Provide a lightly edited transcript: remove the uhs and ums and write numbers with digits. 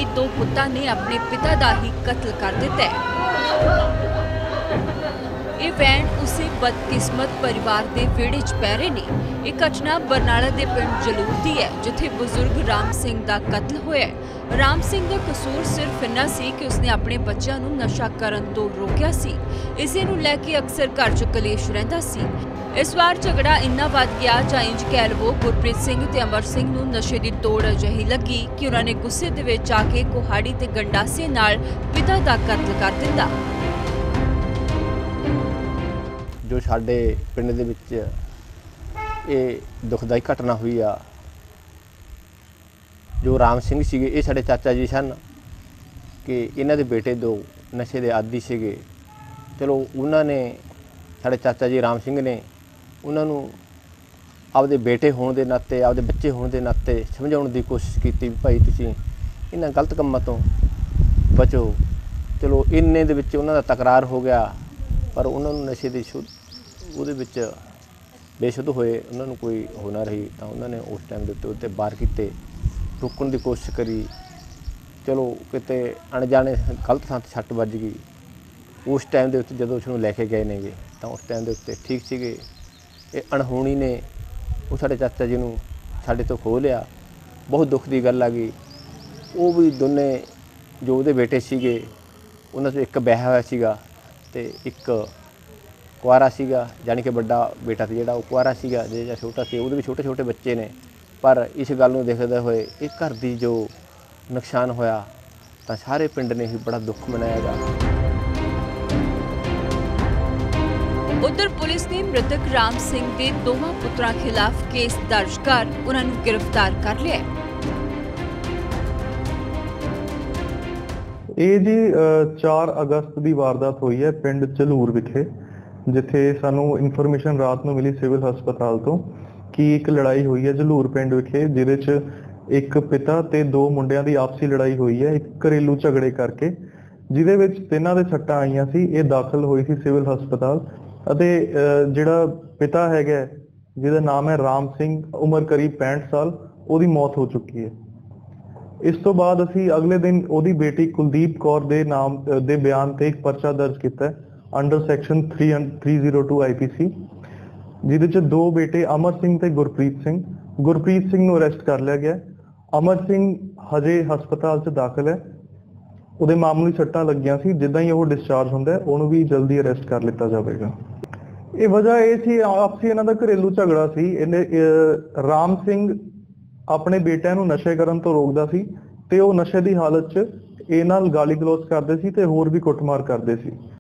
दो पुत्तां ने अपने पिता दा ही कत्ल कर दिता है। ये वैन उसे बदकिस्मत परिवार के विहड़े च पै रहे ने। यह घटना बरनाला के पिंड जलूर दी है, जिथे बुजुर्ग राम सिंह का कत्ल होया है। राम सिंह का कसूर सिर्फ इन्ना सी कि उसने अपने बच्चों को नशा करन तो रोकिया सी। इसे नूं लैके अक्सर घर च कलेश रहिंदा सी। इस बार झगड़ा इन्ना वध गया, जां इंज कह लवो गुरप्रीत सिंह ते अमर सिंह नूं नशे की तोड़ अजिही लगी कि उन्होंने गुस्से दे विच आके कुहाड़ी ते गंडासे नाल पिता का कत्ल कर दिता। जो साडे पिंड दे विच ये दुखदाई घटना हुई आ, जो राम सिंह सीगे ये साडे चाचा जी सन कि इन्हां दे बेटे दो नशे दे आदी सीगे। चलो उन्होंने साडे चाचा जी राम सिंह ने उन्होंने आपदे बेटे होने के नाते आपदे बच्चे होने के नाते समझाने की कोशिश की भी भाई तुसीं इन्हां गलत कामों तो बचो। चलो इन्ने दे विच उन्हां दा तकरार हो गया, पर उन्होंने नशे की उहदे विच बेशुद्ध होए, उन्होंने कोई हो ना रही तो उन्होंने उस टाइम के उत्ते वार किए, रोकण की कोशिश करी। चलो किते अणजाने गलत थां ते सੱਟ ਵੱਜ गई। उस टाइम के उत्ते जदों उसनूं लैके गए नेगे तो उस टाइम के उत्ते ठीक सीगे। ये अणहोनी ने वो साडे चाचा जी नूं साडे तो खो लिया। बहुत दुख की गल आ गई। वो भी दोने जो उहदे बेटे सीगे उन्हां चों एक विआहिਆ होया सीगा ते एक कुआरा सीगा, जानी कि बड़ा बेटा ते जिहड़ा वो कुआरा सीगा, जिहड़ा छोटा सी उहदे भी छोटे छोटे बच्चे ने। पर इस गल नूं देखदे होए इस घर दी जो नुकसान होया तां सारे पिंड ने ही बड़ा दुख मनाया गा। उधर पुलिस ने मृतक राम सिंह के दोवां पुत्रां खिलाफ केस दर्ज कर उन्होंने गिरफ्तार कर लिया। ਇਹ ਜੀ 4 ਅਗਸਤ ਦੀ ਵਾਰਦਾਤ ਹੋਈ ਹੈ ਪਿੰਡ ਝਲੂਰ ਵਿਖੇ, ਜਿੱਥੇ ਸਾਨੂੰ ਇਨਫੋਰਮੇਸ਼ਨ ਰਾਤ ਨੂੰ ਮਿਲੀ ਸਿਵਲ ਹਸਪਤਾਲ ਤੋਂ ਕਿ ਇੱਕ ਲੜਾਈ ਹੋਈ ਹੈ ਝਲੂਰ ਪਿੰਡ ਵਿਖੇ, ਜਿਹਦੇ 'ਚ ਇੱਕ ਪਿਤਾ ਤੇ ਦੋ ਮੁੰਡਿਆਂ ਦੀ ਆਪਸੀ ਲੜਾਈ ਹੋਈ ਹੈ ਇੱਕ ਘਰੇਲੂ ਝਗੜੇ ਕਰਕੇ, ਜਿਹਦੇ ਵਿੱਚ ਤਿੰਨਾਂ ਦੇ ਸੱਟਾਂ ਆਈਆਂ ਸੀ। ਇਹ ਦਾਖਲ ਹੋਈ ਸੀ ਸਿਵਲ ਹਸਪਤਾਲ ਅਤੇ ਜਿਹੜਾ ਪਿਤਾ ਹੈਗਾ ਜਿਹਦਾ ਨਾਮ ਹੈ ਰਾਮ ਸਿੰਘ, ਉਮਰ ਕਰੀਬ 65 ਸਾਲ, ਉਹਦੀ ਮੌਤ ਹੋ ਚੁੱਕੀ ਹੈ। ਇਸ ਤੋਂ ਬਾਅਦ ਅਸੀਂ ਅਗਲੇ ਦਿਨ ਉਹਦੀ ਬੇਟੀ ਕੁਲਦੀਪ ਕੌਰ ਦੇ ਨਾਮ ਦੇ ਬਿਆਨ ਤੇ ਇੱਕ ਪਰਚਾ ਦਰਜ ਕੀਤਾ ਅੰਡਰ ਸੈਕਸ਼ਨ 302 ਆਈਪੀਸੀ, ਜਿਹਦੇ 'ਚ ਦੋ ਬੇਟੇ ਅਮਰ ਸਿੰਘ ਤੇ ਗੁਰਪ੍ਰੀਤ ਸਿੰਘ। ਗੁਰਪ੍ਰੀਤ ਸਿੰਘ ਨੂੰ ਅਰੈਸਟ ਕਰ ਲਿਆ ਗਿਆ। ਅਮਰ ਸਿੰਘ ਹਜੇ ਹਸਪਤਾਲ 'ਚ ਦਾਖਲ ਹੈ। ਉਹਦੇ ਮਾਮੂਲੀ ਸੱਟਾਂ ਲੱਗੀਆਂ ਸੀ। ਜਿੱਦਾਂ ਹੀ ਉਹ ਡਿਸਚਾਰਜ ਹੁੰਦਾ ਉਹਨੂੰ ਵੀ ਜਲਦੀ ਅਰੈਸਟ ਕਰ ਲਿੱਤਾ ਜਾਵੇਗਾ। ਇਹ ਵਜ੍ਹਾ ਇਹ ਸੀ ਆਪਸੀ ਇਹਨਾਂ ਦਾ ਘਰੇਲੂ ਝਗੜਾ ਸੀ। ਇਹਨੇ ਰਾਮ ਸਿੰਘ ਆਪਣੇ ਬੇਟਿਆਂ ਨੂੰ ਨਸ਼ੇ ਕਰਨ ਤੋਂ ਰੋਕਦਾ ਸੀ ਤੇ ਉਹ ਨਸ਼ੇ ਦੀ ਹਾਲਤ 'ਚ ਇਹ ਨਾਲ ਗਾਲੀ ਗਲੋਚ ਕਰਦੇ ਸੀ ਤੇ ਹੋਰ ਵੀ ਕੁੱਟਮਾਰ ਕਰਦੇ ਸੀ।